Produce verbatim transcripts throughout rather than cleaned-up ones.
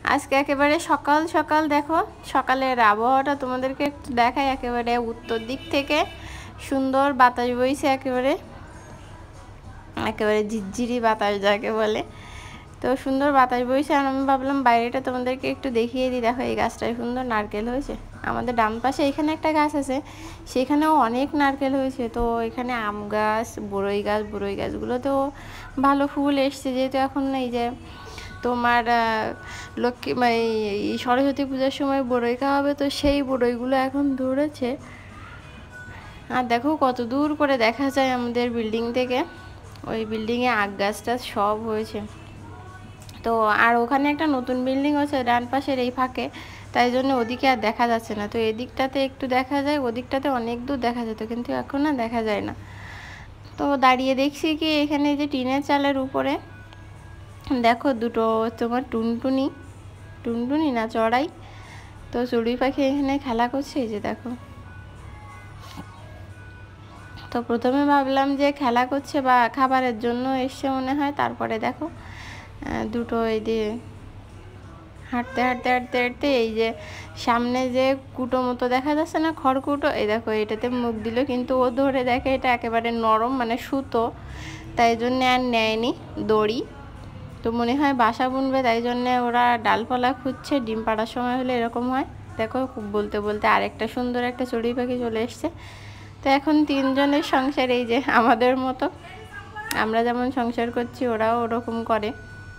আজকে একেবারে সকাল সকাল দেখো, সকালের আবহাওয়াটা তোমাদেরকে একটু দেখাই। একেবারে উত্তর দিক থেকে সুন্দর বাতাস বইছে, একেবারে একেবারে ঝিরঝিরি বাতাস যাকে বলে। তো সুন্দর বাতাস বইছে, আর আমি ভাবলাম বাইরেটা তোমাদেরকে একটু দেখিয়ে দিই। দেখো এই গাছটায় সুন্দর নারকেল হয়েছে। আমাদের ডান পাশে এখানে একটা গাছ আছে, সেখানেও অনেক নারকেল হয়েছে। তো এখানে আম গাছ, বড়ই গাছ, বড়ই গাছগুলোতেও ভালো ফুল এসছে। যেহেতু এখন এই যে তোমার লক্ষ্মী মানে সরস্বতী পূজার সময় বড়ই খাওয়া হবে, তো সেই বড়ইগুলো এখন ধরেছে। আর দেখো কত দূর করে দেখা যায় আমাদের বিল্ডিং থেকে, ওই বিল্ডিংয়ে আগ গাছটা সব হয়েছে। তো আর ওখানে একটা নতুন বিল্ডিং হচ্ছে ডান পাশের এই ফাঁকে, তাই জন্য ওদিকে আর দেখা যাচ্ছে না। তো এদিকটাতে একটু দেখা যায়, ওদিকটাতে অনেক দূর দেখা যেত, কিন্তু এখন না দেখা যায় না। তো দাঁড়িয়ে দেখছি কি এখানে যে টিনের চালের উপরে দেখো দুটো তোমার টুনটুনি টুনটুনি না চড়াই, তো চড়ুই পাখি এখানে খেলা করছে। এই যে দেখো, তো প্রথমে ভাবলাম যে খেলা করছে বা খাবারের জন্য এসছে মনে হয়। তারপরে দেখো দুটো এই যে হাঁটতে হাঁটতে হাঁটতে হাঁটতে এই যে সামনে যে কুটো মতো দেখা যাচ্ছে না, খড়কুটো, এই দেখো এটাতে মুখ দিল, কিন্তু ও ধরে দেখে এটা একেবারে নরম মানে সুতো, তাই জন্যে আর নেয়নি দড়ি। তো মনে হয় বাসা বুনবে, তাই জন্যে ওরা ডালপালা খুঁজছে। ডিম পাড়ার সময় হলে এরকম হয়। দেখো খুব বলতে বলতে আরেকটা সুন্দর একটা চড়ুই পাখি চলে এসছে। তো এখন তিনজনের সংসার এই যে আমাদের মতো, আমরা যেমন সংসার করছি ওরাও ওরকম করে।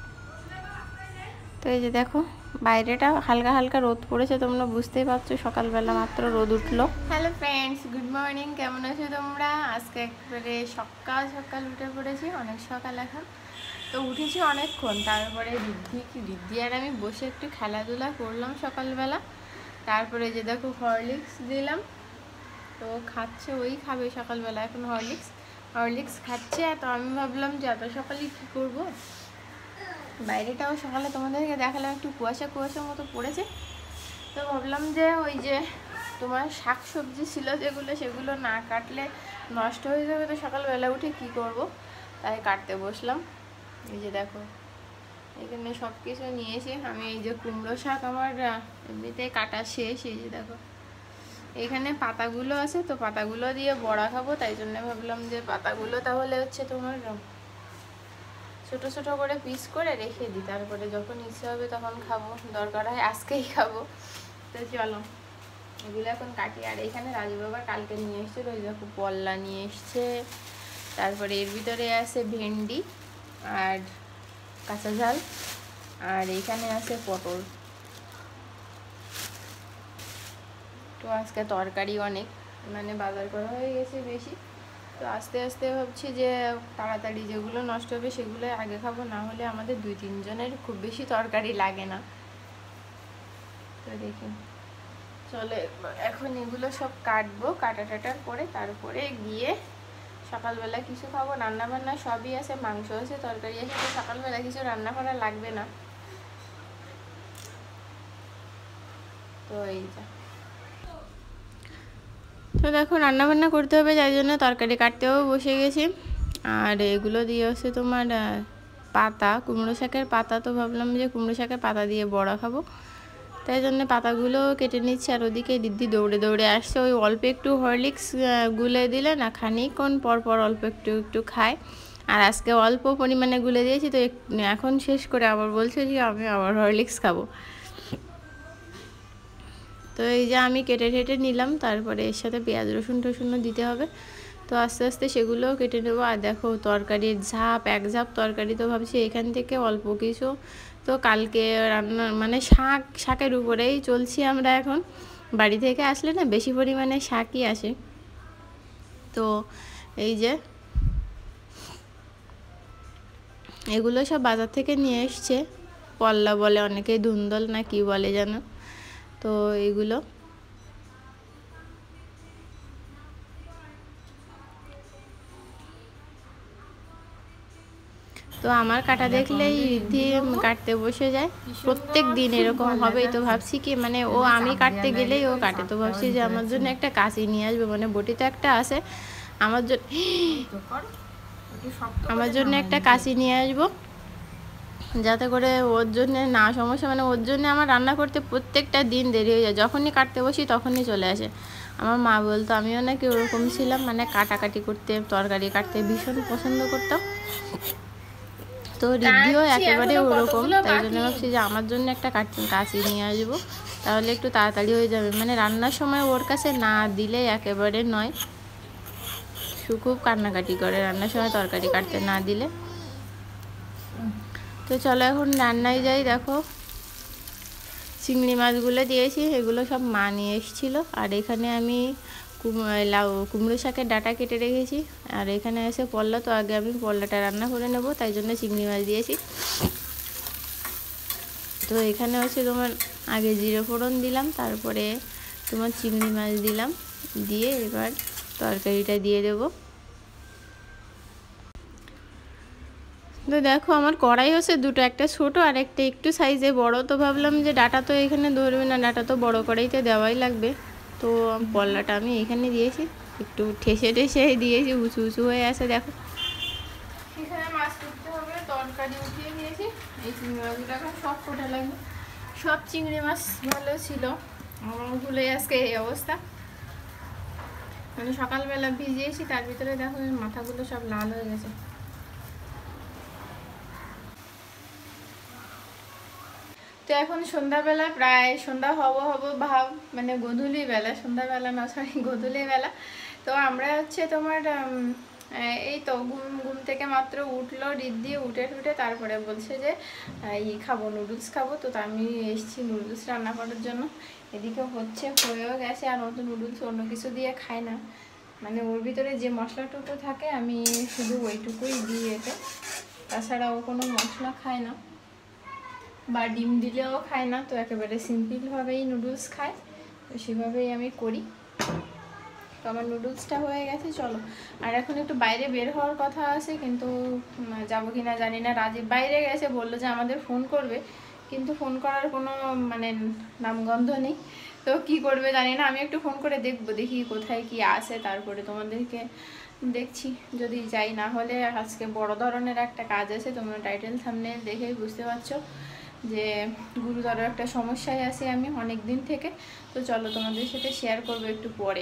তো এই যে দেখো বাইরেটা হালকা হালকা রোদ পড়েছে, তোমরা বুঝতেই পারছো সকালবেলা মাত্র রোদ উঠলো। হ্যালো ফ্রেন্ডস, গুড মর্নিং, কেমন আছো তোমরা? আজকে একবারে সকাল সকাল উঠে পড়েছি, অনেক সকাল এখন। তো উঠেছি অনেকক্ষণ, তারপরে রিদ্ধি কি রিদ্ধি আর আমি বসে একটু খেলাধুলা করলাম সকালবেলা। তারপরে যে দেখো হরলিক্স দিলাম, তো খাচ্ছে, ওই খাবে সকালবেলা এখন হরলিক্স হরলিক্স খাচ্ছে। তো আমি ভাবলাম যে এত সকালে কী করবো, বাইরেটাও সকালে তোমাদেরকে দেখালাম একটু কুয়াশা কুয়াশা মতো পড়েছে। তো ভাবলাম যে ওই যে তোমার শাক সবজি ছিল যেগুলো, সেগুলো না কাটলে নষ্ট হয়ে যাবে, তো সকালবেলা উঠে কি করব, তাই কাটতে বসলাম। এই যে দেখো এখানে সব কিছু নিয়েছি আমি। এই যে কুমড়ো শাক আমার এমনিতে কাটা শেষ। এই যে দেখো এখানে পাতাগুলো আছে, তো পাতাগুলো দিয়ে বড়া খাবো, তাই জন্য ভাবলাম যে পাতাগুলো তাহলে হচ্ছে তোমার ছোট ছোট করে পিস করে রেখে দিই, তারপরে যখন ইচ্ছে হবে তখন খাবো, দরকার হয় আজকেই খাবো। তো চলো এগুলো এখন কাটি। আর এখানে রাজু বাবা কালকে নিয়ে এসছে, ওই দেখো পল্লা নিয়ে এসছে। তারপরে এর ভিতরে আছে ভেন্ডি আর কাঁচা ঝাল, আর এইখানে আছে পটল। তো আজকে তরকারি অনেক, মানে বাজার করা হয়ে গেছে বেশি। তো আস্তে আস্তে ভাবছি যে তাড়াতাড়ি যেগুলো নষ্ট হবে সেগুলো আগে খাবো, না হলে আমাদের দুই তিনজনের খুব বেশি তরকারি লাগে না। তো দেখি চলে এখন এগুলো সব কাটবো, কাটা টাটা করে তারপরে গিয়ে সকালবেলা কিছু খাবো। রান্না বান্না সবই আছে, মাংস আছে, তরকারি আছে, তো সকালবেলা কিছু রান্না করা লাগবে না। তো এই যা, তো দেখো রান্না বান্না করতে হবে, যাই জন্য তরকারি কাটতেও বসে গেছি। আর এগুলো দিয়ে হচ্ছে তোমার পাতা, কুমড়ো শাকের পাতা। তো ভাবলাম যে কুমড়ো শাকের পাতা দিয়ে বড়া খাবো, তাই জন্য পাতাগুলো কেটে নিচ্ছে। আর ওদিকে দিদি দৌড়ে দৌড়ে আসছে, ওই অল্প একটু হরলিক্স গুলে দিলে না খানিকক্ষণ পর পর অল্প একটু একটু খায়। আর আজকে অল্প পরিমাণে গুলে দিয়েছি, তো এখন শেষ করে আবার বলছে যে আমি আবার হরলিক্স খাবো। তো এই যে আমি কেটে টেটে নিলাম, তারপরে এর সাথে পেঁয়াজ রসুন টসুনও দিতে হবে, তো আস্তে আস্তে সেগুলোও কেটে নেবো। আর দেখো তরকারির ঝাপ, এক ঝাপ তরকারি, তো ভাবছি এখান থেকে অল্প কিছু, তো কালকে রান্না মানে শাক শাকের উপরেই চলছি আমরা এখন। বাড়ি থেকে আসলে না বেশি পরিমাণে শাকই আসে। তো এই যে এগুলো সব বাজার থেকে নিয়ে এসছে, পল্লা বলে অনেকে, ধুন্দল না কি বলে যেন। তো এইগুলো তো আমার কাটা দেখলেই রিদ্ধি কাটতে বসে যায়, প্রত্যেক দিন এরকম হবেই। তো ভাবছি কি মানে ও আমি কাটতে গেলেই ও কাটে, তো ভাবছি যে আমার জন্য একটা কাঁচি নিয়ে আসবে, মানে বটি তো একটা আছে, আমার জন্য আমার জন্য একটা কাঁচি নিয়ে আসবো। যাতে করে ওর জন্যে না সমস্যা, মানে ওর জন্যে আমার রান্না করতে প্রত্যেকটা দিন দেরি হয়ে যায়, যখনই কাটতে বসি তখনই চলে আসে। আমার মা বলতো আমিও নাকি ওরকম ছিলাম, মানে কাটাকাটি করতে তরকারি কাটতে ভীষণ পছন্দ করতাম। তো রিদ্ধিও একেবারে ওরকম, তাই জন্য ভাবছি যে আমার জন্য একটা কাটছি কাঁচি নিয়ে আসবো, তাহলে একটু তাড়াতাড়ি হয়ে যাবে। মানে রান্নার সময় ওর কাছে না দিলে একেবারে নয়, খুব কান্নাকাটি করে রান্নার সময় তরকারি কাটতে না দিলে। তো চলো এখন রান্নায় যাই। দেখো চিংড়ি মাছগুলো দিয়েছি, এগুলো সব মা নিয়ে এসেছিলো। আর এখানে আমি লাউ কুমড়ো শাকের ডাঁটা কেটে রেখেছি। আর এখানে এসে পল্লা, তো আগে আমি পল্লাটা রান্না করে নেব, তাই জন্য চিংড়ি মাছ দিয়েছি। তো এখানে হচ্ছে তোমার আগে জিরে ফোড়ন দিলাম, তারপরে তোমার চিংড়ি মাছ দিলাম, দিয়ে এবার তরকারিটা দিয়ে দেবো। তো দেখো আমার কড়াই হচ্ছে দুটো, একটা ছোট আর একটা একটু সাইজে বড়। তো ভাবলাম যে ডাটা তো এখানে ধরবে না, ডাটা তো বড় কড়াইতে দেওয়াই লাগবে। তো পল্লাটা আমি এখানে দিয়েছি, একটু ঠেসে ঠেসে দিয়েছি, উঁচু উঁচু হয়ে আসে। দেখো এখানে মাছ করতে হবে, তরকারি উঠিয়ে দিয়েছি। এই চিংড়ি মাছগুলো এখন সব কোটা লাগবে, সব চিংড়ি মাছ ভালো ছিল, আমার ভুলে আজকে এই অবস্থা। মানে সকালবেলা ভিজিয়েছি, তার ভিতরে দেখো মাথাগুলো সব লাল হয়ে গেছে। তো এখন সন্ধ্যাবেলা, প্রায় সন্ধ্যা হব হব ভাব, মানে গধূলি বেলা, সন্ধ্যাবেলা না সরি গধূলি বেলা। তো আমরা হচ্ছে তোমার এই তো ঘুম ঘুম থেকে মাত্র উঠলো রিদ্ধি, উঠে টুটে তারপরে বলছে যে ই খাবো, নুডলস খাবো। তো আমি এসেছি নুডলস রান্না করার জন্য। এদিকে হচ্ছে হয়েও গেছে, আর নতুন নুডলস অন্য কিছু দিয়ে খাই না, মানে ওর ভিতরে যে মশলাটুকু থাকে আমি শুধু ওইটুকুই দিই এতে, তাছাড়া ও কোনো মশলা খায় না বা ডিম দিলেও খায় না। তো একেবারে সিম্পলভাবেই নুডলস খায়, তো সেভাবেই আমি করি। তো আমার নুডলসটা হয়ে গেছে। চলো, আর এখন একটু বাইরে বের হওয়ার কথা আছে, কিন্তু যাবো কি না জানি না। রাজীব বাইরে গেছে, বললো যে আমাদের ফোন করবে, কিন্তু ফোন করার কোনো মানে নামগন্ধ নেই। তো কি করবে জানি না, আমি একটু ফোন করে দেখবো, দেখি কোথায় কি আছে, তারপরে তোমাদেরকে দেখছি যদি যাই। না হলে আজকে বড় ধরনের একটা কাজ আছে, তোমরা টাইটেল থাম্বনেল দেখেই বুঝতে পারছো যে গুরুতর একটা সমস্যায় আছি আমি অনেক দিন থেকে। তো চলো তোমাদের সাথে শেয়ার করবো একটু পরে।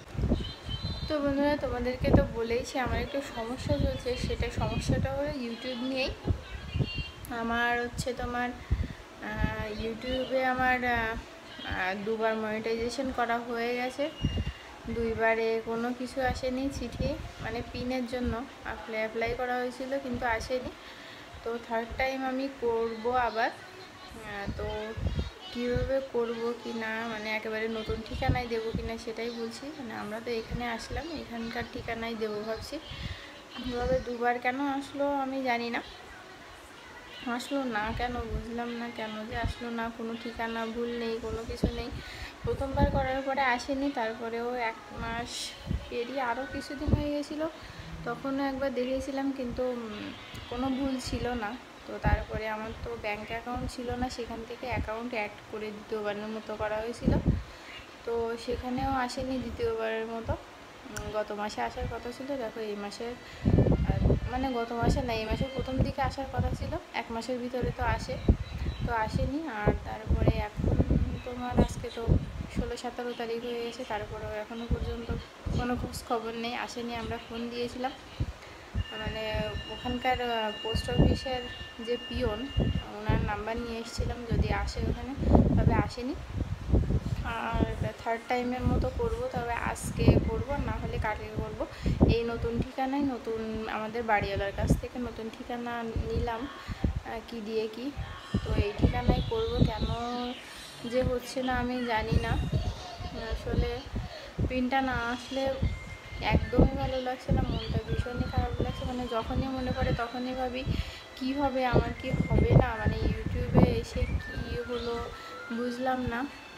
তো বন্ধুরা তোমাদেরকে তো বলেইছি আমার একটু সমস্যা চলছে, সেটা সমস্যাটা হলো ইউটিউব নিয়েই। আমার হচ্ছে তোমার ইউটিউবে আমার দুবার মনিটাইজেশন করা হয়ে গেছে, দুইবারে কোনো কিছু আসেনি চিঠি, মানে পিনের জন্য অ্যাপ্লাই অ্যাপ্লাই করা হয়েছিল কিন্তু আসেনি। তো থার্ড টাইম আমি করব আবার। তো কীভাবে করব কি না, মানে একেবারে নতুন ঠিকানায় দেবো কি না সেটাই বলছি। মানে আমরা তো এখানে আসলাম, এখানকার ঠিকানায় দেবো ভাবছি। এভাবে দুবার কেন আসলো আমি জানি না, আসলো না কেন বুঝলাম না, কেন যে আসলো না, কোনো ঠিকানা ভুল নেই, কোনো কিছু নেই। প্রথমবার করার পরে আসেনি, তারপরেও এক মাস পেরিয়ে আরও কিছুদিন হয়ে গেছিলো, তখনও একবার দেখেছিলাম কিন্তু কোনো ভুল ছিল না। তো তারপরে আমার তো ব্যাঙ্ক অ্যাকাউন্ট ছিল না, সেখান থেকে অ্যাকাউন্ট অ্যাড করে দ্বিতীয়বারের মতো করা হয়েছিল, তো সেখানেও আসেনি দ্বিতীয়বারের মতো। গত মাসে আসার কথা ছিল, দেখো এই মাসের মানে গত মাসে না এই মাসের প্রথম দিকে আসার কথা ছিল, এক মাসের ভিতরে তো আসে, তো আসেনি। আর তারপরে এখন তোমার আজকে তো ষোলো সতেরো তারিখ হয়ে গেছে, তারপরেও এখনও পর্যন্ত কোনো খোঁজ খবর নেই, আসেনি। আমরা ফোন দিয়েছিলাম, মানে ওখানকার পোস্ট অফিসের যে পিওন ওনার নাম্বার নিয়ে এসেছিলাম যদি আসে ওখানে, তবে আসেনি। আর থার্ড টাইমের মতো করব, তবে আজকে করব, না হলে কালকে করব। এই নতুন ঠিকানায়, নতুন আমাদের বাড়িওয়ালার কাছ থেকে নতুন ঠিকানা নিলাম কি দিয়ে কি, তো এই ঠিকানায় করব। কেন যে হচ্ছে না আমি জানি না, আসলে পিনটা না আসলে একদমই ভালো লাগছে না, মনটা ভীষণই খারাপ লাগছে। মানে যখনই মনে পড়ে তখনই ভাবি কি হবে আমার, কি হবে না, মানে ইউটিউবে এসে কি হলো বুঝলাম না।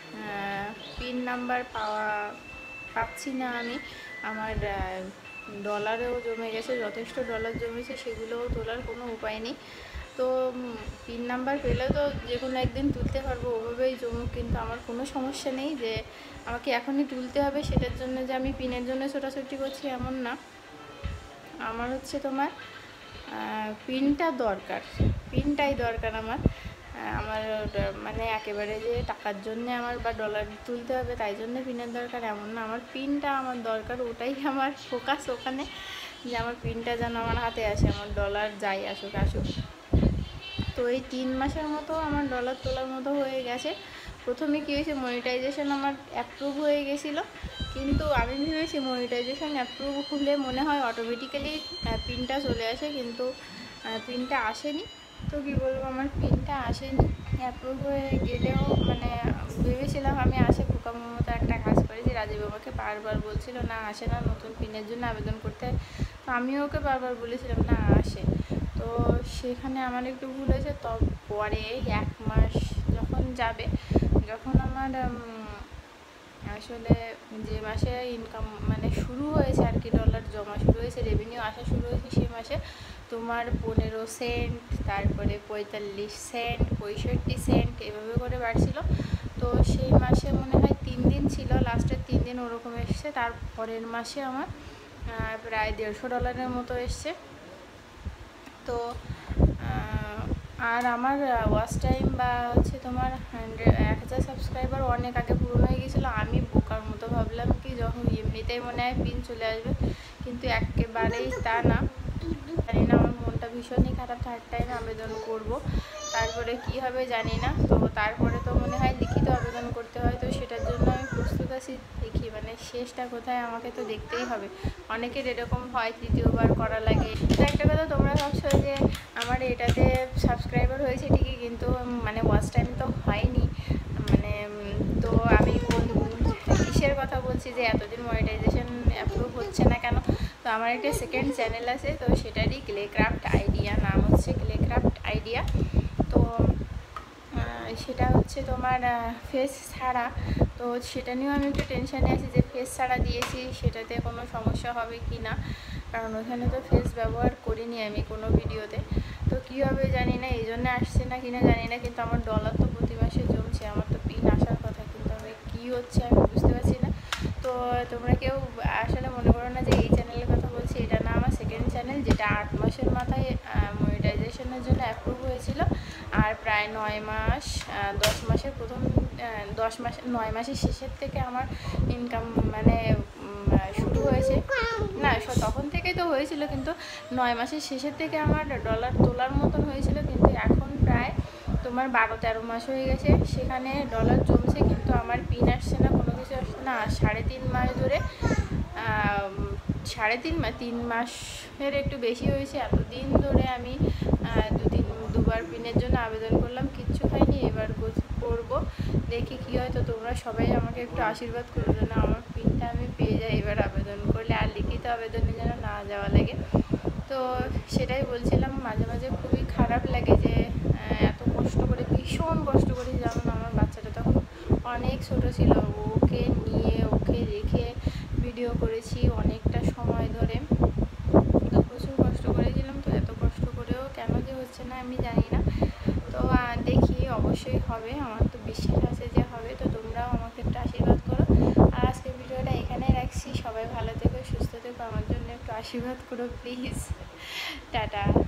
পিন নাম্বার পাওয়া পাচ্ছি না আমি, আমার ডলারেও জমে গেছে, যথেষ্ট ডলার জমেছে, সেগুলোও তোলার কোনো উপায় নেই। তো পিন নাম্বার পেলে তো যে কোনো একদিন তুলতে পারবো, ওভাবেই জমুক, কিন্তু আমার কোনো সমস্যা নেই যে আমাকে এখনই তুলতে হবে, সেটার জন্য যে আমি পিনের জন্য ছোটাছুটি করছি এমন না। আমার হচ্ছে তোমার পিনটা দরকার, পিনটাই দরকার আমার। আমার মানে একেবারে যে টাকার জন্যে আমার বা ডলার তুলতে হবে তাই জন্য পিনের দরকার এমন না, আমার পিনটা আমার দরকার, ওটাই আমার ফোকাস ওখানে, যে আমার পিনটা যেন আমার হাতে আসে, আমার ডলার যাই আসুক আসুক। তো এই তিন মাসের মতো আমার ডলার তোলার মতো হয়ে গেছে। প্রথমে কী হয়েছে, মনিটাইজেশন আমার অ্যাপ্রুভ হয়ে গেছিলো, কিন্তু আমি ভেবেছি মনিটাইজেশন অ্যাপ্রুভ হলে মনে হয় অটোমেটিক্যালি পিনটা চলে আসে, কিন্তু পিনটা আসেনি। তো কী বলবো, আমার পিনটা আসেনি, অ্যাপ্রুভ হয়ে গেলেও মানে ভেবেছিলাম আমি আসে বোকামোর মতো একটা কাজ করেছি। রাজীব আমাকে বারবার বলছিল না আসে না, নতুন পিনের জন্য আবেদন করতে হয়। তো আমিও ওকে বারবার বলেছিলাম না আসে। তো সেখানে আমার একটু ভুল হয়েছে। তো পরে এক মাস যখন যাবে, যখন আমার আসলে যে মাসে ইনকাম মানে শুরু হয়েছে আর কি, ডলার জমা শুরু হয়েছে, রেভিনিউ আসা শুরু হয়েছে, সেই মাসে তোমার পনেরো সেন্ট, তারপরে পঁয়তাল্লিশ সেন্ট, পঁয়ষট্টি সেন্ট এভাবে করে বাড়ছিল। তো সেই মাসে মনে হয় তিন দিন ছিল, লাস্টের তিন দিন ওরকম এসছে। তার পরের মাসে আমার প্রায় দেড়শো ডলারের মতো এসছে। তো আর আমার ওয়াচ টাইম বা হচ্ছে তোমার হান্ড্রেড এক হাজার সাবস্ক্রাইবার অনেক আগে পূরণ হয়ে গেছিলো। আমি বোকার মতো ভাবলাম কি যখন এমনিতেই মনে হয় পিন চলে আসবে, কিন্তু একেবারেই তা না। জানি না, আমার মনটা ভীষণই খারাপ, থার্ড টাইম আবেদন করব, তারপরে কি হবে জানি না। তো তারপরে তো মনে হয় লিখিত আবেদন করতে হয়, তো সেটার জন্য আমি প্রস্তুত আছি। দেখি মানে শেষটা কোথায়, আমাকে তো দেখতেই হবে। অনেকের এরকম হয় তৃতীয়বার করা লাগে। তো একটা কথা তোমরা ভাবছো যে আমার এটাতে সাবস্ক্রাইবার হয়েছে ঠিকই, কিন্তু মানে ওয়াচ টাইম তো হয়নি। মানে তো আমি কোন কিসের কথা বলছি যে এতদিন মনিটাইজেশন অ্যাপ্রুভ হচ্ছে না কেন? তো আমার একটা সেকেন্ড চ্যানেল আছে, তো সেটারই ক্লেক্রাফট আইডিয়া, নাম হচ্ছে ক্লেক্রাফট আইডিয়া। তো সেটা হচ্ছে তোমার ফেস ছাড়া, তো সেটা নিয়েও আমি একটু টেনশানে আছি যে ফেস ছাড়া দিয়েছি সেটাতে কোনো সমস্যা হবে কি না, কারণ ওখানে তো ফেস ব্যবহার করিনি আমি কোনো ভিডিওতে। তো কী হবে জানি না, এই জন্য আসছে না কিনা জানি না, কিন্তু আমার ডলার তো প্রতি মাসে জমছে, আমার তো পিন আসার কথা, কিন্তু আমি কী হচ্ছে আমি বুঝতে পারছি না। তো তোমরা কেউ আসলে মনে করো না যে এই চ্যানেলের কথা বলছি, এটা না আমার সেকেন্ড চ্যানেল, যেটা আট মাসের মাথায় মনিটাইজেশনের জন্য অ্যাপ্রুভ হয়েছিল। আর প্রায় নয় মাস দশ মাসের প্রথম দশ মাস নয় মাসের শেষের থেকে আমার ইনকাম মানে শুরু হয়েছে না, তখন থেকেই তো হয়েছিল, কিন্তু নয় মাসের শেষের থেকে আমার ডলার তোলার মতন হয়েছিল। কিন্তু এখন প্রায় তোমার বারো তেরো মাস হয়ে গেছে, সেখানে ডলার জমছে, কিন্তু আমার পিন আসছে না, কোনো কিছু আসছে না। সাড়ে তিন মাস ধরে সাড়ে তিন মাস তিন মাসের একটু বেশি হয়েছে, এতদিন ধরে আমি দু তিন দুবার পিনের জন্য আবেদন করলাম, কিচ্ছু হয়নি। এবার করব, দেখি কী হয়। তো তোমরা সবাই আমাকে একটু আশীর্বাদ করো যেন আমার পিনটা আমি পেয়ে যাই এবার আবেদন করলে, আর লিখিত আবেদনে যেন না যাওয়া লাগে। তো সেটাই বলছিলাম, মাঝে মাঝে খুবই খারাপ লাগে যে এত কষ্ট করে, ভীষণ কষ্ট করে, যেমন আমার বাচ্চাটা তখন অনেক ছোটো ছিল, ওকে নিয়ে ওকে রেখে ভিডিও করেছি অনেকটা সময় ধরে, তো প্রচুর কষ্ট করেছিলাম। তো এত কষ্ট করেও কেন যে হচ্ছে না আমি জানি না। তো দেখি অবশ্যই হবে, আমার তো বিশ্বাস আছে যে হবে। তো তোমরাও আমাকে একটু আশীর্বাদ করো। আর আজকের ভিডিওটা এখানেই রাখছি। সবাই ভালো থেকো, সুস্থ থেকো, আমার জন্য একটু আশীর্বাদ করো প্লিজ। টাটা।